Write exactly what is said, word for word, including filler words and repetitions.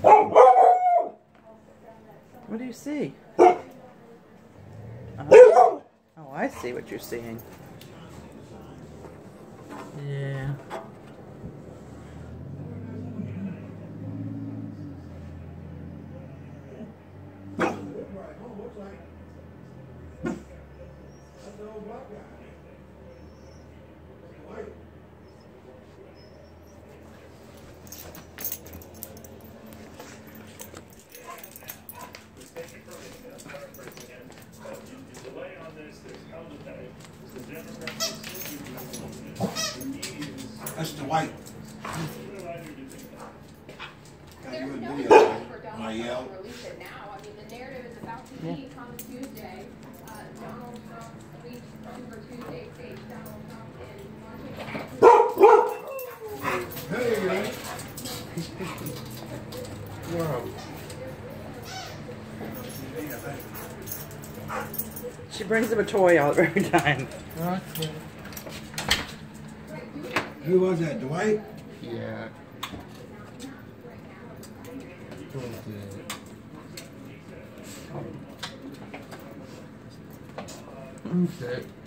What do you see? Uh, oh, I see what you're seeing. Yeah. That's the white. There's no reason for Donald yell. Trump to release it now. I mean, the narrative is about to Yeah. peak on Tuesday. Uh, Donald Trump tweets Super Tuesday stage Donald Trump in Washington. Hey, right? Wow. She brings him a toy out every time. Okay. Who was that, Dwight? Yeah. Okay. Okay.